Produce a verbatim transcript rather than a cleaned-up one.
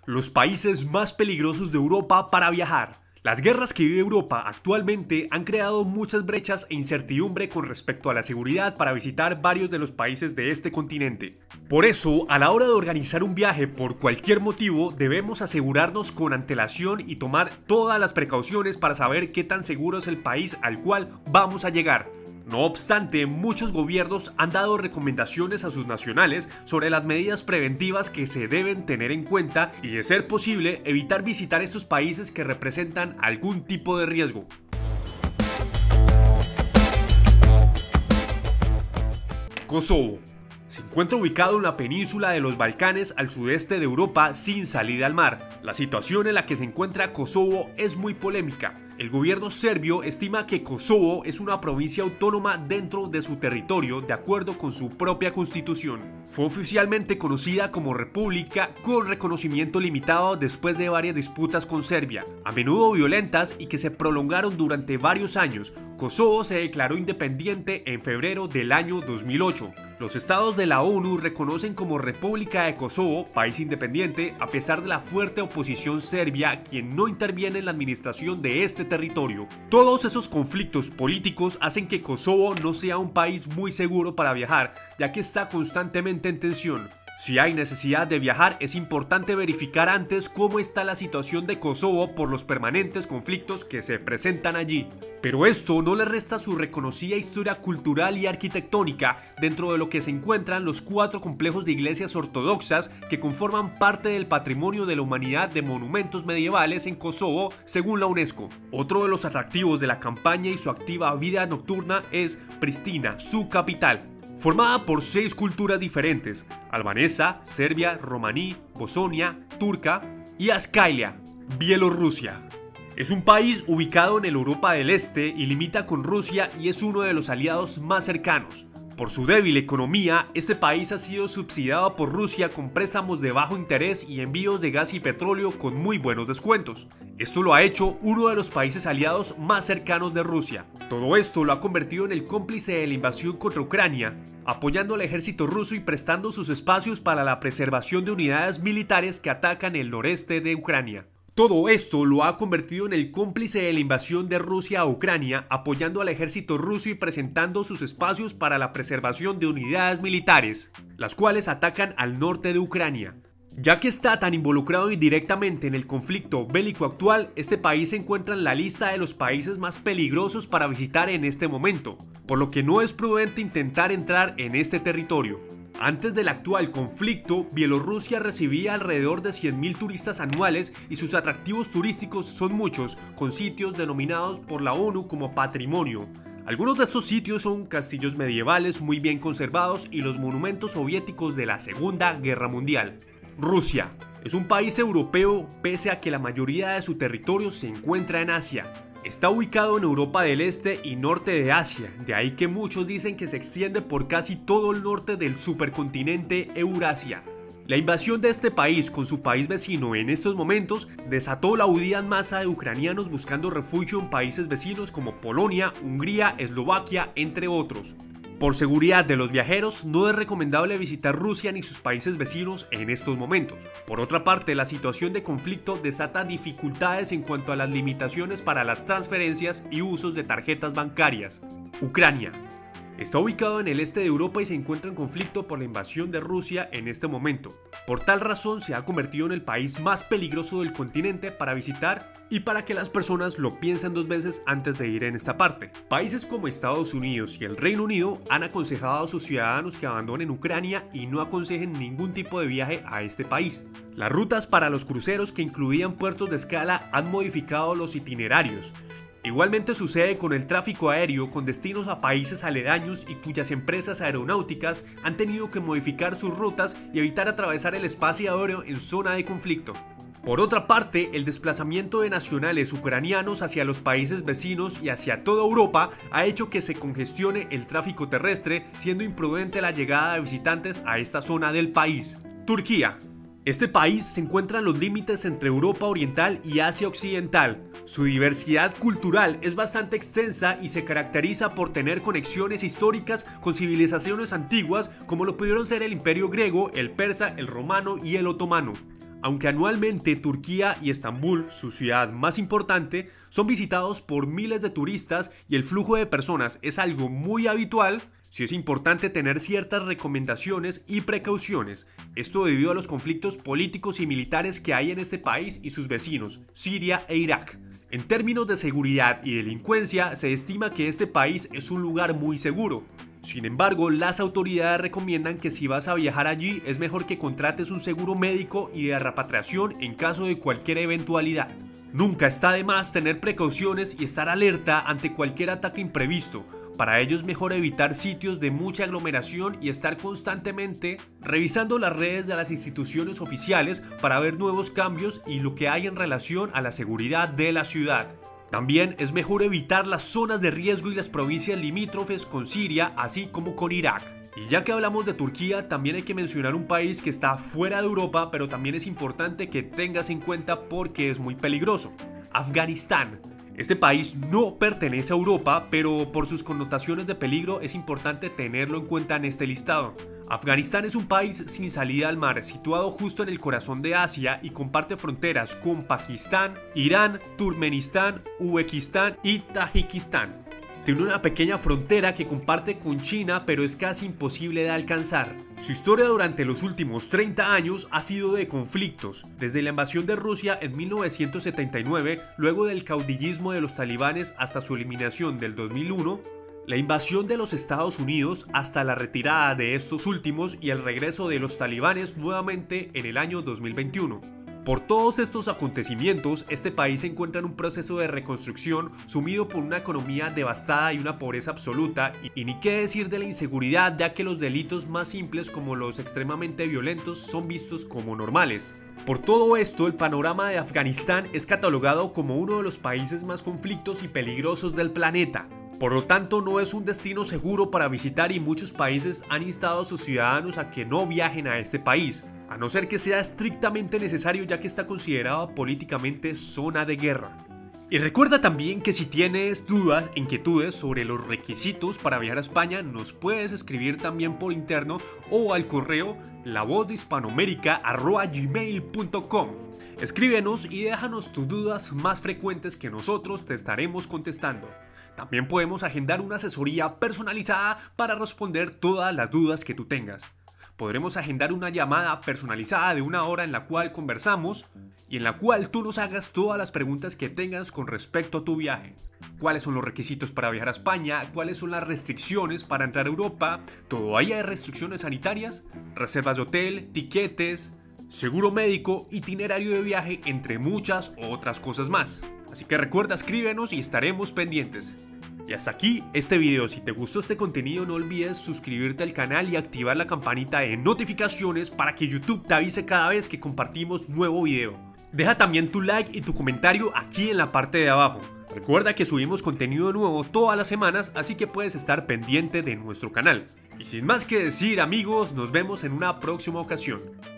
Los países más peligrosos de Europa para viajar. Las guerras que vive Europa actualmente han creado muchas brechas e incertidumbre con respecto a la seguridad para visitar varios de los países de este continente. Por eso, a la hora de organizar un viaje por cualquier motivo, debemos asegurarnos con antelación y tomar todas las precauciones para saber qué tan seguro es el país al cual vamos a llegar. No obstante, muchos gobiernos han dado recomendaciones a sus nacionales sobre las medidas preventivas que se deben tener en cuenta y, de ser posible, evitar visitar estos países que representan algún tipo de riesgo. Kosovo. Se encuentra ubicado en la península de los Balcanes al sudeste de Europa sin salida al mar. La situación en la que se encuentra Kosovo es muy polémica. El gobierno serbio estima que Kosovo es una provincia autónoma dentro de su territorio de acuerdo con su propia constitución. Fue oficialmente conocida como república con reconocimiento limitado después de varias disputas con Serbia, a menudo violentas y que se prolongaron durante varios años. Kosovo se declaró independiente en febrero del año dos mil ocho. Los estados de la ONU reconocen como República de Kosovo, país independiente, a pesar de la fuerte oposición serbia, quien no interviene en la administración de este territorio. Todos esos conflictos políticos hacen que Kosovo no sea un país muy seguro para viajar, ya que está constantemente en tensión. Si hay necesidad de viajar, es importante verificar antes cómo está la situación de Kosovo por los permanentes conflictos que se presentan allí. Pero esto no le resta su reconocida historia cultural y arquitectónica, dentro de lo que se encuentran los cuatro complejos de iglesias ortodoxas que conforman parte del patrimonio de la humanidad de monumentos medievales en Kosovo, según la UNESCO. Otro de los atractivos de la campaña y su activa vida nocturna es Pristina, su capital. Formada por seis culturas diferentes: albanesa, serbia, romaní, bosonia, turca y Ascalia, Bielorrusia. Es un país ubicado en el Europa del Este y limita con Rusia y es uno de los aliados más cercanos. Por su débil economía, este país ha sido subsidiado por Rusia con préstamos de bajo interés y envíos de gas y petróleo con muy buenos descuentos. Esto lo ha hecho uno de los países aliados más cercanos de Rusia. Todo esto lo ha convertido en el cómplice de la invasión contra Ucrania, apoyando al ejército ruso y prestando sus espacios para la preservación de unidades militares que atacan el noreste de Ucrania. Todo esto lo ha convertido en el cómplice de la invasión de Rusia a Ucrania, apoyando al ejército ruso y presentando sus espacios para la preservación de unidades militares, las cuales atacan al norte de Ucrania. Ya que está tan involucrado indirectamente en el conflicto bélico actual, este país se encuentra en la lista de los países más peligrosos para visitar en este momento, por lo que no es prudente intentar entrar en este territorio. Antes del actual conflicto, Bielorrusia recibía alrededor de cien mil turistas anuales y sus atractivos turísticos son muchos, con sitios denominados por la ONU como patrimonio. Algunos de estos sitios son castillos medievales muy bien conservados y los monumentos soviéticos de la Segunda Guerra Mundial. Rusia es un país europeo pese a que la mayoría de su territorio se encuentra en Asia. Está ubicado en Europa del Este y norte de Asia, de ahí que muchos dicen que se extiende por casi todo el norte del supercontinente Eurasia. La invasión de este país con su país vecino en estos momentos desató la huida en masa de ucranianos buscando refugio en países vecinos como Polonia, Hungría, Eslovaquia, entre otros. Por seguridad de los viajeros, no es recomendable visitar Rusia ni sus países vecinos en estos momentos. Por otra parte, la situación de conflicto desata dificultades en cuanto a las limitaciones para las transferencias y usos de tarjetas bancarias. Ucrania está ubicado en el este de Europa y se encuentra en conflicto por la invasión de Rusia en este momento. Por tal razón se ha convertido en el país más peligroso del continente para visitar y para que las personas lo piensen dos veces antes de ir en esta parte. Países como Estados Unidos y el Reino Unido han aconsejado a sus ciudadanos que abandonen Ucrania y no aconsejen ningún tipo de viaje a este país. Las rutas para los cruceros que incluían puertos de escala han modificado los itinerarios. Igualmente sucede con el tráfico aéreo con destinos a países aledaños y cuyas empresas aeronáuticas han tenido que modificar sus rutas y evitar atravesar el espacio aéreo en zona de conflicto. Por otra parte, el desplazamiento de nacionales ucranianos hacia los países vecinos y hacia toda Europa ha hecho que se congestione el tráfico terrestre, siendo imprudente la llegada de visitantes a esta zona del país. Turquía. Este país se encuentra en los límites entre Europa Oriental y Asia Occidental. Su diversidad cultural es bastante extensa y se caracteriza por tener conexiones históricas con civilizaciones antiguas como lo pudieron ser el Imperio griego, el persa, el romano y el otomano. Aunque anualmente Turquía y Estambul, su ciudad más importante, son visitados por miles de turistas y el flujo de personas es algo muy habitual, sí es importante tener ciertas recomendaciones y precauciones, esto debido a los conflictos políticos y militares que hay en este país y sus vecinos, Siria e Irak. En términos de seguridad y delincuencia, se estima que este país es un lugar muy seguro. Sin embargo, las autoridades recomiendan que si vas a viajar allí es mejor que contrates un seguro médico y de repatriación en caso de cualquier eventualidad. Nunca está de más tener precauciones y estar alerta ante cualquier ataque imprevisto. Para ello es mejor evitar sitios de mucha aglomeración y estar constantemente revisando las redes de las instituciones oficiales para ver nuevos cambios y lo que hay en relación a la seguridad de la ciudad. También es mejor evitar las zonas de riesgo y las provincias limítrofes con Siria, así como con Irak. Y ya que hablamos de Turquía, también hay que mencionar un país que está fuera de Europa, pero también es importante que tengas en cuenta porque es muy peligroso. Afganistán. Este país no pertenece a Europa, pero por sus connotaciones de peligro es importante tenerlo en cuenta en este listado. Afganistán es un país sin salida al mar, situado justo en el corazón de Asia y comparte fronteras con Pakistán, Irán, Turkmenistán, Uzbekistán y Tayikistán. Tiene una pequeña frontera que comparte con China, pero es casi imposible de alcanzar. Su historia durante los últimos treinta años ha sido de conflictos, desde la invasión de Rusia en mil novecientos setenta y nueve, luego del caudillismo de los talibanes hasta su eliminación del dos mil uno, la invasión de los Estados Unidos hasta la retirada de estos últimos y el regreso de los talibanes nuevamente en el año dos mil veintiuno. Por todos estos acontecimientos, este país se encuentra en un proceso de reconstrucción sumido por una economía devastada y una pobreza absoluta, y, y ni qué decir de la inseguridad, ya que los delitos más simples como los extremadamente violentos son vistos como normales. Por todo esto, el panorama de Afganistán es catalogado como uno de los países más conflictos y peligrosos del planeta. Por lo tanto, no es un destino seguro para visitar y muchos países han instado a sus ciudadanos a que no viajen a este país, a no ser que sea estrictamente necesario, ya que está considerado políticamente zona de guerra. Y recuerda también que si tienes dudas, inquietudes sobre los requisitos para viajar a España, nos puedes escribir también por interno o al correo la voz de hispanoamérica arroba gmail punto com. Escríbenos y déjanos tus dudas más frecuentes que nosotros te estaremos contestando. También podemos agendar una asesoría personalizada para responder todas las dudas que tú tengas. Podremos agendar una llamada personalizada de una hora en la cual conversamos y en la cual tú nos hagas todas las preguntas que tengas con respecto a tu viaje. ¿Cuáles son los requisitos para viajar a España? ¿Cuáles son las restricciones para entrar a Europa? ¿Todavía hay restricciones sanitarias? ¿Reservas de hotel? ¿Tiquetes? ¿Seguro médico? ¿Itinerario de viaje? Entre muchas otras cosas más. Así que recuerda, escríbenos y estaremos pendientes. Y hasta aquí este video. Si te gustó este contenido, no olvides suscribirte al canal y activar la campanita de notificaciones para que YouTube te avise cada vez que compartimos nuevo video. Deja también tu like y tu comentario aquí en la parte de abajo. Recuerda que subimos contenido nuevo todas las semanas, así que puedes estar pendiente de nuestro canal. Y sin más que decir, amigos, nos vemos en una próxima ocasión.